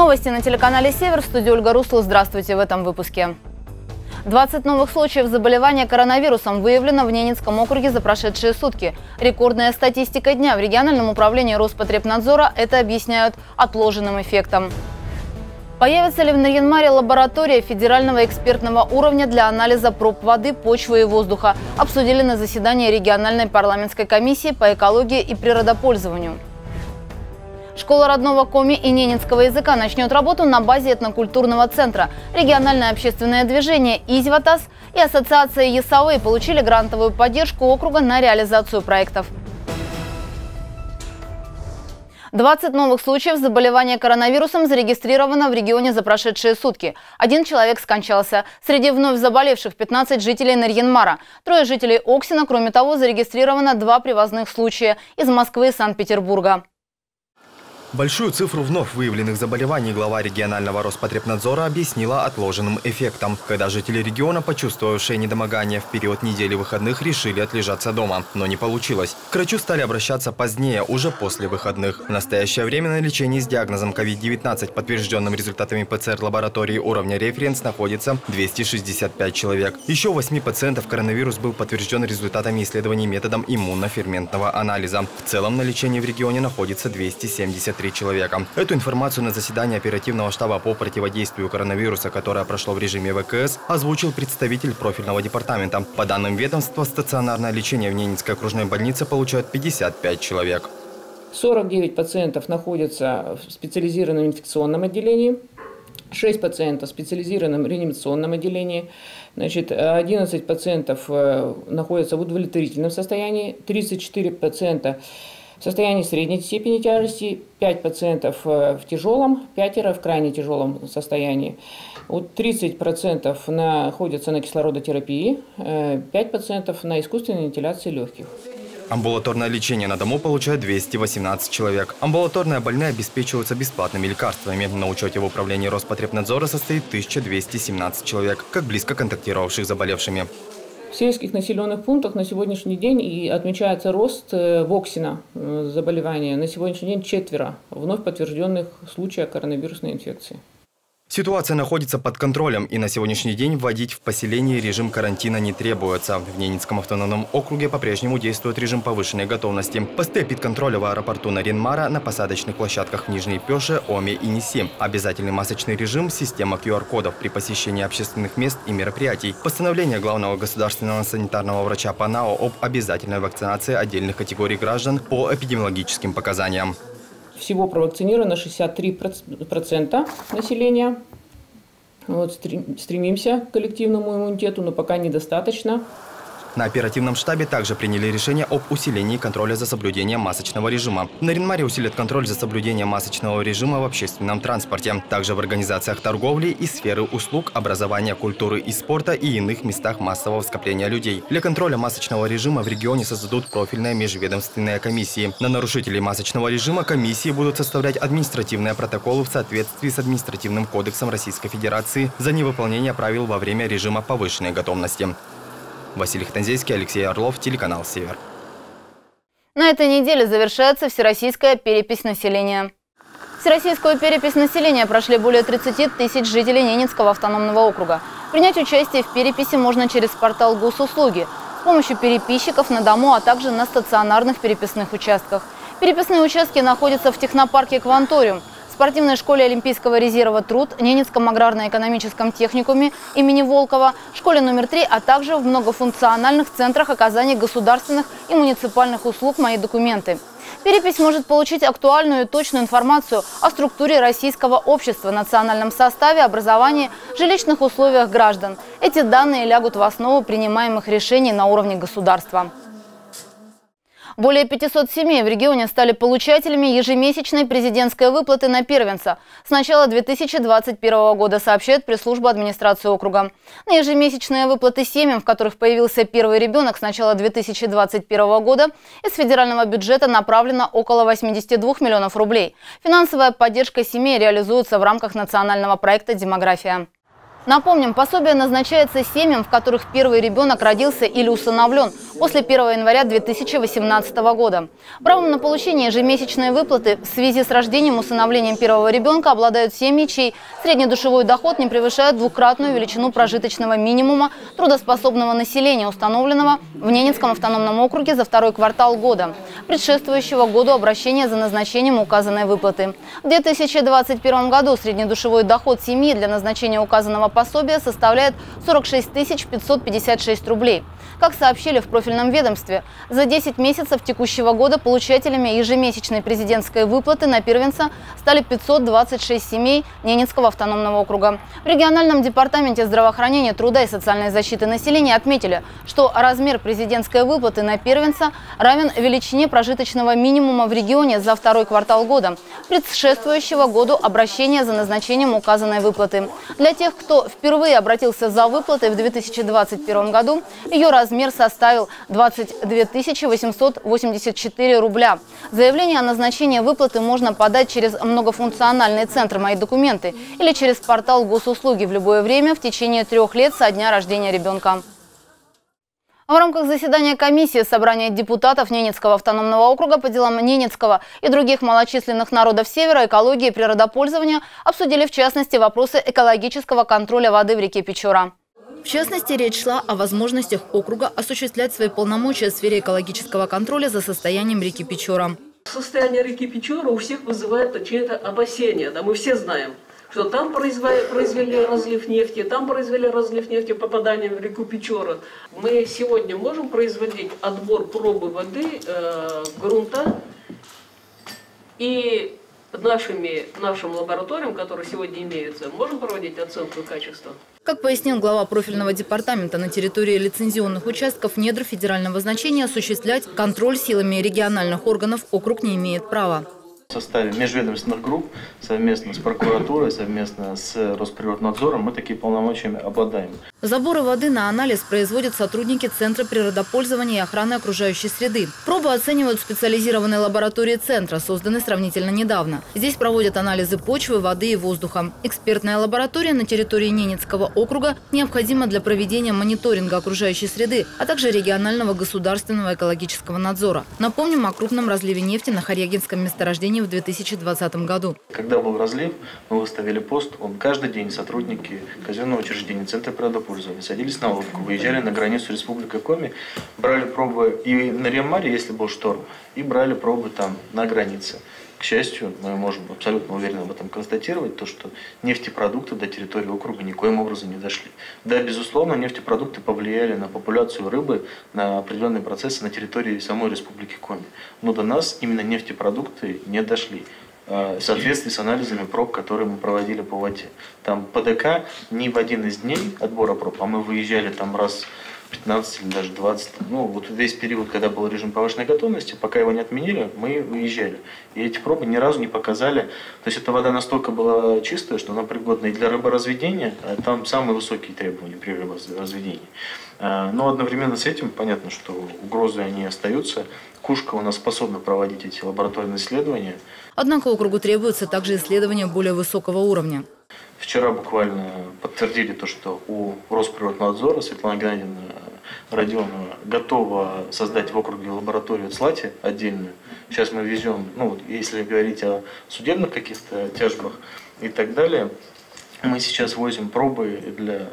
Новости на телеканале «Север». В студии Ольга Руслу. Здравствуйте в этом выпуске. 20 новых случаев заболевания коронавирусом выявлено в Ненецком округе за прошедшие сутки. Рекордная статистика дня. В региональном управлении Роспотребнадзора это объясняют отложенным эффектом. Появится ли в Нарьян-Маре лаборатория федерального экспертного уровня для анализа проб воды, почвы и воздуха? Обсудили на заседании региональной парламентской комиссии по экологии и природопользованию. Школа родного коми и ненецкого языка начнет работу на базе этнокультурного центра. Региональное общественное движение «Изьватас» и ассоциация ЕСАВы получили грантовую поддержку округа на реализацию проектов. 20 новых случаев заболевания коронавирусом зарегистрировано в регионе за прошедшие сутки. 1 человек скончался. Среди вновь заболевших 15 жителей Нарьян-Мара. 3 жителей Оксина. Кроме того, зарегистрировано 2 привозных случая из Москвы и Санкт-Петербурга. Большую цифру вновь выявленных заболеваний глава регионального Роспотребнадзора объяснила отложенным эффектом, когда жители региона, почувствовавшие недомогание в период недели выходных, решили отлежаться дома. Но не получилось. К врачу стали обращаться позднее, уже после выходных. В настоящее время на лечении с диагнозом COVID-19, подтвержденным результатами ПЦР-лаборатории уровня референс, находится 265 человек. Еще у 8 пациентов коронавирус был подтвержден результатами исследований методом иммуноферментного анализа. В целом на лечении в регионе находится 273 человека. Эту информацию на заседании оперативного штаба по противодействию коронавируса, которое прошло в режиме ВКС, озвучил представитель профильного департамента. По данным ведомства, стационарное лечение в Ненецкой окружной больнице получают 55 человек. 49 пациентов находятся в специализированном инфекционном отделении, 6 пациентов в специализированном реанимационном отделении, 11 пациентов находятся в удовлетворительном состоянии, 34 пациента в состоянии средней степени тяжести, 5 пациентов в тяжелом, 5 в крайне тяжелом состоянии. 30% находятся на кислородотерапии, 5 пациентов на искусственной вентиляции легких. Амбулаторное лечение на дому получают 218 человек. Амбулаторные больные обеспечиваются бесплатными лекарствами. На учете в управлении Роспотребнадзора состоит 1217 человек, как близко контактировавших с заболевшими. В сельских населенных пунктах на сегодняшний день и отмечается рост в Оксина заболевания. На сегодняшний день 4 вновь подтвержденных случаев коронавирусной инфекции. Ситуация находится под контролем, и на сегодняшний день вводить в поселении режим карантина не требуется. В Ненецком автономном округе по-прежнему действует режим повышенной готовности. Посты пит-контроля в аэропорту Нарьян-Мара, на посадочных площадках в Нижней Пеше, Оме и Неси. Обязательный масочный режим, система QR-кодов при посещении общественных мест и мероприятий. Постановление главного государственного санитарного врача ПАНАО об обязательной вакцинации отдельных категорий граждан по эпидемиологическим показаниям. Всего провакцинировано 63% населения. Стремимся к коллективному иммунитету, но пока недостаточно. На оперативном штабе также приняли решение об усилении контроля за соблюдением масочного режима. В Нарьян-Маре усилят контроль за соблюдением масочного режима в общественном транспорте. Также в организациях торговли и сферы услуг, образования, культуры и спорта и иных местах массового скопления людей. Для контроля масочного режима в регионе создадут профильные межведомственные комиссии. На нарушителей масочного режима комиссии будут составлять административные протоколы в соответствии с административным кодексом Российской Федерации за невыполнение правил во время режима повышенной готовности. Василий Хтанзейский, Алексей Орлов, телеканал «Север». На этой неделе завершается всероссийская перепись населения. Всероссийскую перепись населения прошли более 30 тысяч жителей Ненецкого автономного округа. Принять участие в переписи можно через портал госуслуги, с помощью переписчиков на дому, а также на стационарных переписных участках. Переписные участки находятся в технопарке «Кванториум», спортивной школе Олимпийского резерва «Труд», Ненецком аграрно-экономическом техникуме имени Волкова, школе номер 3, а также в многофункциональных центрах оказания государственных и муниципальных услуг «Мои документы». Перепись может получить актуальную и точную информацию о структуре российского общества, национальном составе, образовании, жилищных условиях граждан. Эти данные лягут в основу принимаемых решений на уровне государства. Более 500 семей в регионе стали получателями ежемесячной президентской выплаты на первенца с начала 2021 года, сообщает пресс-служба администрации округа. На ежемесячные выплаты семьям, в которых появился первый ребенок с начала 2021 года, из федерального бюджета направлено около 82 миллионов рублей. Финансовая поддержка семей реализуется в рамках национального проекта «Демография». Напомним, пособие назначается семьям, в которых первый ребенок родился или усыновлен после 1 января 2018 года. Правом на получение ежемесячной выплаты в связи с рождением и усыновлением первого ребенка обладают семьи, чей среднедушевой доход не превышает двукратную величину прожиточного минимума трудоспособного населения, установленного в Ненецком автономном округе за второй квартал года, предшествующего году обращения за назначением указанной выплаты. В 2021 году среднедушевой доход семьи для назначения указанного пособие составляет 46 556 рублей. Как сообщили в профильном ведомстве, за 10 месяцев текущего года получателями ежемесячной президентской выплаты на первенца стали 526 семей Ненецкого автономного округа. В региональном департаменте здравоохранения, труда и социальной защиты населения отметили, что размер президентской выплаты на первенца равен величине прожиточного минимума в регионе за второй квартал года, предшествующего году обращения за назначением указанной выплаты. Для тех, кто впервые обратился за выплатой в 2021 году, ее размер составил 22 884 рубля. Заявление о назначении выплаты можно подать через многофункциональный центр «Мои документы» или через портал госуслуги в любое время в течение 3 лет со дня рождения ребенка. В рамках заседания комиссии собрания депутатов Ненецкого автономного округа по делам Ненецкого и других малочисленных народов Севера, экологии и природопользования обсудили в частности вопросы экологического контроля воды в реке Печора. В частности, речь шла о возможностях округа осуществлять свои полномочия в сфере экологического контроля за состоянием реки Печора. Состояние реки Печора у всех вызывает чьи-то опасения. Да, мы все знаем, что там произвели разлив нефти, там произвели разлив нефти, попадание в реку Печора. Мы сегодня можем производить отбор пробы воды, грунта, и нашим лабораториям, которые сегодня имеются, можем проводить оценку качества. Как пояснил глава профильного департамента, на территории лицензионных участков недр федерального значения осуществлять контроль силами региональных органов округ не имеет права. В составе межведомственных групп, совместно с прокуратурой, совместно с Росприроднадзором мы такие полномочиями обладаем. Заборы воды на анализ производят сотрудники Центра природопользования и охраны окружающей среды. Пробы оценивают в специализированной лаборатории Центра, созданной сравнительно недавно. Здесь проводят анализы почвы, воды и воздуха. Экспертная лаборатория на территории Ненецкого округа необходима для проведения мониторинга окружающей среды, а также регионального государственного экологического надзора. Напомним о крупном разливе нефти на Харягинском месторождении в 2020 году. Когда был разлив, мы выставили пост. Каждый день сотрудники казенного учреждения Центра природопользования садились на лодку, выезжали на границу Республики Коми, брали пробы и на Ремаре, если был шторм, и брали пробы там на границе. К счастью, мы можем абсолютно уверенно в этом констатировать, то, что нефтепродукты до территории округа никоим образом не дошли. Да, безусловно, нефтепродукты повлияли на популяцию рыбы, на определенные процессы на территории самой Республики Коми. Но до нас именно нефтепродукты не дошли. В соответствии с анализами проб, которые мы проводили по воде. Там ПДК не в один из дней отбора проб, а мы выезжали там раз 15 или даже 20. Ну, вот весь период, когда был режим повышенной готовности, пока его не отменили, мы выезжали. И эти пробы ни разу не показали. То есть эта вода настолько была чистая, что она пригодна и для рыборазведения, а там самые высокие требования при рыборазведении. Но одновременно с этим понятно, что угрозы они остаются. Кушка у нас способна проводить эти лабораторные исследования. Однако округу требуется также исследования более высокого уровня. Вчера буквально подтвердили то, что у Росприроднадзора Светлана Геннадьевна Родионова готова создать в округе лабораторию ЦЛАТИ отдельную. Сейчас мы везем, ну, если говорить о судебных каких-то тяжбах и так далее, мы сейчас возим пробы для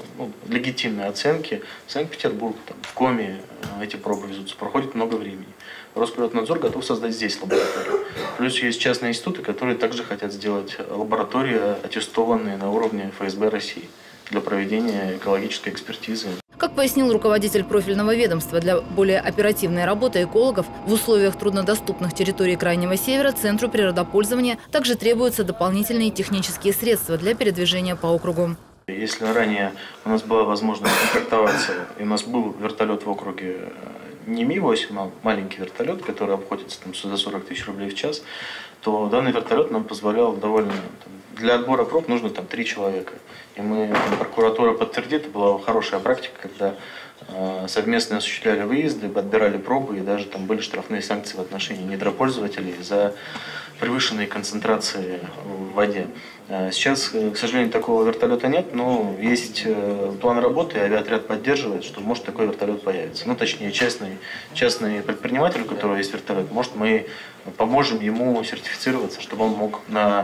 легитимной оценки в Санкт-Петербург, в Коми эти пробы везутся, проходит много времени. Росприроднадзор готов создать здесь лабораторию. Плюс есть частные институты, которые также хотят сделать лаборатории, аттестованные на уровне ФСБ России для проведения экологической экспертизы. Как пояснил руководитель профильного ведомства, для более оперативной работы экологов в условиях труднодоступных территорий Крайнего Севера Центру природопользования также требуются дополнительные технические средства для передвижения по округу. Если ранее у нас была возможность контактоваться, и у нас был вертолет в округе не Ми-8, а маленький вертолет, который обходится там за 40 тысяч рублей в час, то данный вертолет нам позволял довольно... Для отбора проб нужно 3 человека. И прокуратура подтвердит, это была хорошая практика, когда совместно осуществляли выезды, отбирали пробы, и даже там были штрафные санкции в отношении недропользователей за превышенные концентрации в воде. Сейчас, к сожалению, такого вертолета нет, но есть план работы, и авиаотряд поддерживает, что может такой вертолет появиться. Ну, точнее, частный предприниматель, у которого есть вертолет, может, мы поможем ему сертифицироваться, чтобы он мог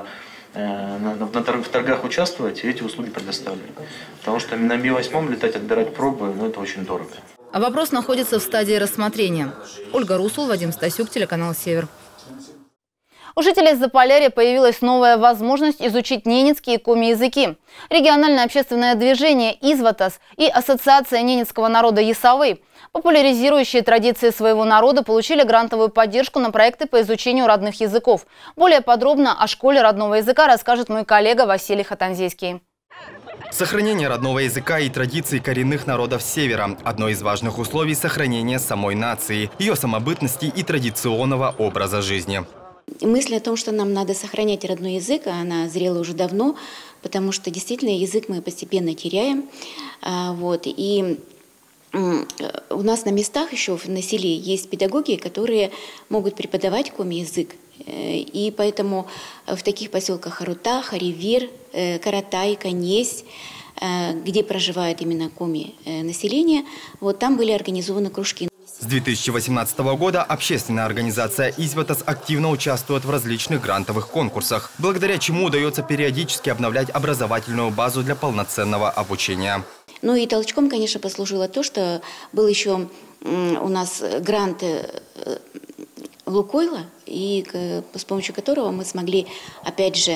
в торгах участвовать и эти услуги предоставлять. Потому что на Ми-8 летать, отбирать пробы, это очень дорого. А вопрос находится в стадии рассмотрения. Ольга Русул, Вадим Стасюк, телеканал «Север». У жителей Заполярья появилась новая возможность изучить ненецкие и коми-языки. Региональное общественное движение «Изватас» и Ассоциация ненецкого народа «Ясовы», популяризирующие традиции своего народа, получили грантовую поддержку на проекты по изучению родных языков. Более подробно о школе родного языка расскажет мой коллега Василий Хатанзейский. Сохранение родного языка и традиций коренных народов Севера – одно из важных условий сохранения самой нации, ее самобытности и традиционного образа жизни. Мысль о том, что нам надо сохранять родной язык, она зрела уже давно, потому что действительно язык мы постепенно теряем. И у нас на местах еще на селе есть педагоги, которые могут преподавать коми-язык. И поэтому в таких поселках Харута, Харивир, Каратай, Канесь, где проживает именно коми-население, там были организованы кружки. С 2018 года общественная организация «Изватас» активно участвует в различных грантовых конкурсах, благодаря чему удается периодически обновлять образовательную базу для полноценного обучения. Ну и толчком, конечно, послужило то, что был еще у нас грант Лукойла, и с помощью которого мы смогли, опять же,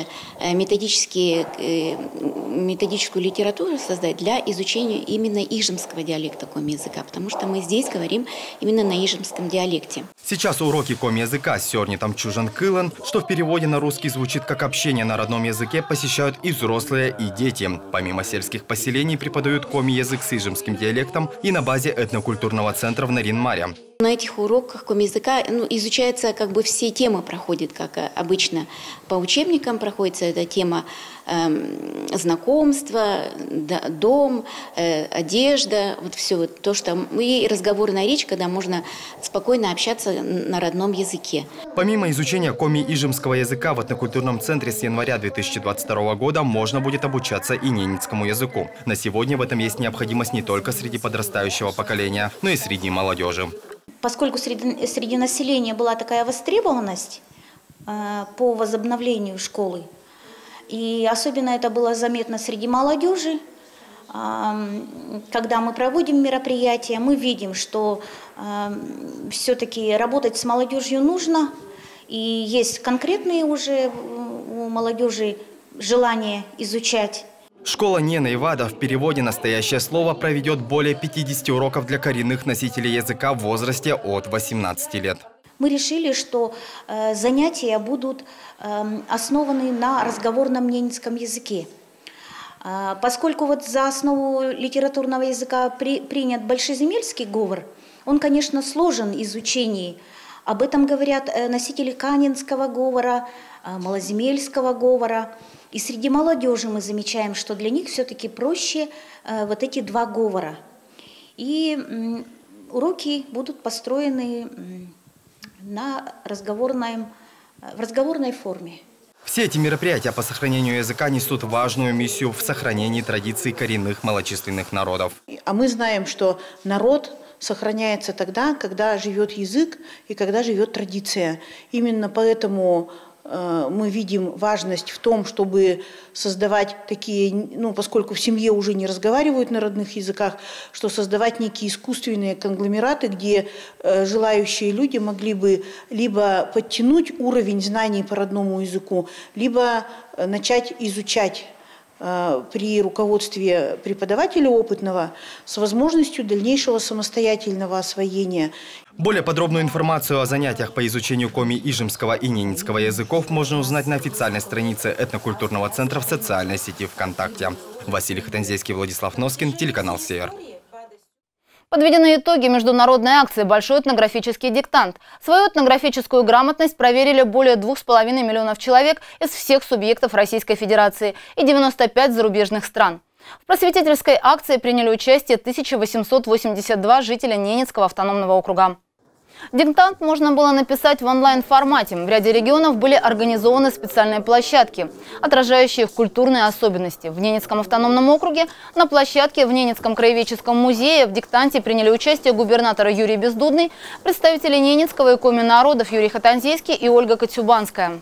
методическую литературу создать для изучения именно ижемского диалекта коми-языка, потому что мы здесь говорим именно на ижемском диалекте. Сейчас уроки коми-языка «Сёрнитам чужан кылан», что в переводе на русский звучит как «общение на родном языке», посещают и взрослые, и дети. Помимо сельских поселений преподают коми-язык с ижемским диалектом и на базе этнокультурного центра в Нарин-Маре. На этих уроках коми-языка изучается все темы проходят, как обычно по учебникам проходится эта тема знакомства, дом, одежда, все то, что и разговорная речь, когда можно спокойно общаться на родном языке. Помимо изучения коми-ижемского языка в этнокультурном центре с января 2022 года можно будет обучаться и ненецкому языку. На сегодня в этом есть необходимость не только среди подрастающего поколения, но и среди молодежи. Поскольку среди населения была такая востребованность по возобновлению школы, и особенно это было заметно среди молодежи, когда мы проводим мероприятия, мы видим, что все-таки работать с молодежью нужно, и есть конкретные уже у молодежи желание изучать. Школа Нена Ивада в переводе «Настоящее слово» проведет более 50 уроков для коренных носителей языка в возрасте от 18 лет. Мы решили, что занятия будут основаны на разговорном ненецком языке. Поскольку за основу литературного языка принят большеземельский говор, он, конечно, сложен в изучении. Об этом говорят носители канинского говора, малоземельского говора. И среди молодежи мы замечаем, что для них все-таки проще эти два говора. И уроки будут построены в разговорной форме. Все эти мероприятия по сохранению языка несут важную миссию в сохранении традиций коренных малочисленных народов. А мы знаем, что народ сохраняется тогда, когда живет язык и когда живет традиция. Именно поэтому мы видим важность в том, чтобы создавать такие, поскольку в семье уже не разговаривают на родных языках, что создавать некие искусственные конгломераты, где желающие люди могли бы либо подтянуть уровень знаний по родному языку, либо начать изучать при руководстве преподавателя опытного с возможностью дальнейшего самостоятельного освоения. Более подробную информацию о занятиях по изучению коми-ижемского и ненецкого языков можно узнать на официальной странице этнокультурного центра в социальной сети ВКонтакте. Василий Хатанзейский, Владислав Носкин, телеканал «Север». Подведены итоги международной акции «Большой этнографический диктант». Свою этнографическую грамотность проверили более 2,5 миллионов человек из всех субъектов Российской Федерации и 95 зарубежных стран. В просветительской акции приняли участие 1882 жителя Ненецкого автономного округа. Диктант можно было написать в онлайн-формате. В ряде регионов были организованы специальные площадки, отражающие их культурные особенности. В Ненецком автономном округе на площадке в Ненецком краеведческом музее в диктанте приняли участие губернатор Юрий Бездудный, представители Ненецкого и Коми народов Юрий Хатанзейский и Ольга Коцюбанская.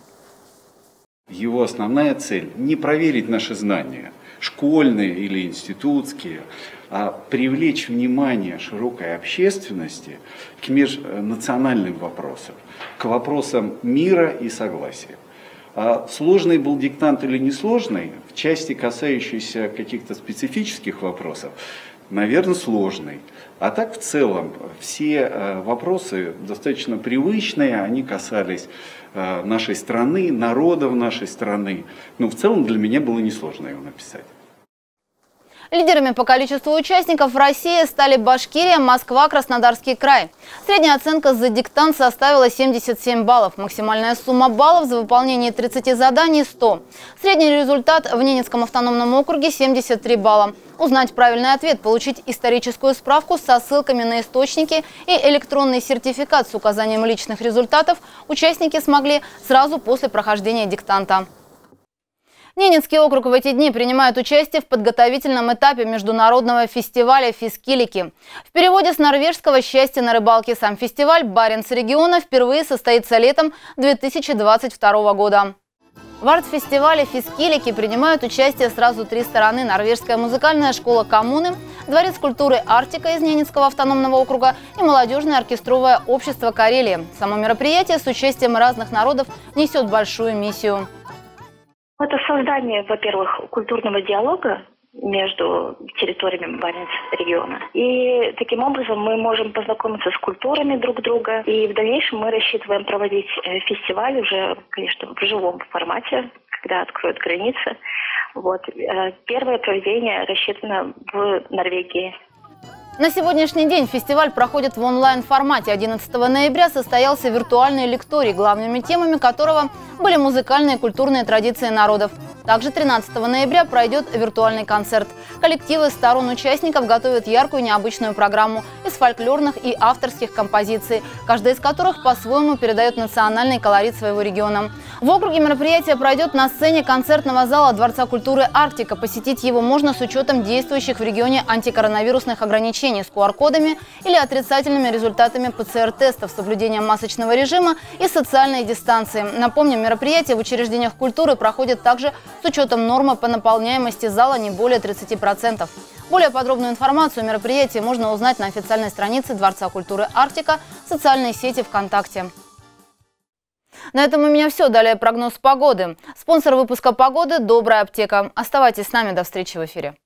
Его основная цель – не проверить наши знания, школьные или институтские, а привлечь внимание широкой общественности к межнациональным вопросам, к вопросам мира и согласия. А сложный был диктант или несложный, в части, касающейся каких-то специфических вопросов, наверное, сложный. А так в целом все вопросы достаточно привычные, они касались нашей страны, народов нашей страны. Но в целом для меня было несложно его написать. Лидерами по количеству участников в России стали Башкирия, Москва, Краснодарский край. Средняя оценка за диктант составила 77 баллов. Максимальная сумма баллов за выполнение 30 заданий – 100. Средний результат в Ненецком автономном округе – 73 балла. Узнать правильный ответ, получить историческую справку со ссылками на источники и электронный сертификат с указанием личных результатов участники смогли сразу после прохождения диктанта. Ненецкий округ в эти дни принимает участие в подготовительном этапе международного фестиваля «Фискилики». В переводе с норвежского «Счастье на рыбалке» сам фестиваль Баренц-региона впервые состоится летом 2022 года. В арт-фестивале «Фискилики» принимают участие сразу 3 стороны: Норвежская музыкальная школа коммуны, Дворец культуры «Арктика» из Ненецкого автономного округа и молодежное оркестровое общество Карелии. Само мероприятие с участием разных народов несет большую миссию. Это создание, во-первых, культурного диалога между территориями Баренц-региона. И таким образом мы можем познакомиться с культурами друг друга. И в дальнейшем мы рассчитываем проводить фестиваль уже, конечно, в живом формате, когда откроют границы. Первое проведение рассчитано в Норвегии. На сегодняшний день фестиваль проходит в онлайн-формате. 11 ноября состоялся виртуальный лекторий, главными темами которого были музыкальные и культурные традиции народов. Также 13 ноября пройдет виртуальный концерт. Коллективы сторон участников готовят яркую необычную программу из фольклорных и авторских композиций, каждая из которых по-своему передает национальный колорит своего региона. В округе мероприятие пройдет на сцене концертного зала Дворца культуры «Арктика». Посетить его можно с учетом действующих в регионе антикоронавирусных ограничений с QR-кодами или отрицательными результатами ПЦР-тестов, соблюдением масочного режима и социальной дистанции. Напомним, мероприятия в учреждениях культуры проходят также с учетом нормы по наполняемости зала не более 30%. Более подробную информацию о мероприятии можно узнать на официальной странице Дворца культуры «Арктика», в социальной сети ВКонтакте. На этом у меня все. Далее прогноз погоды. Спонсор выпуска «Погоды» – «Добрая аптека». Оставайтесь с нами. До встречи в эфире.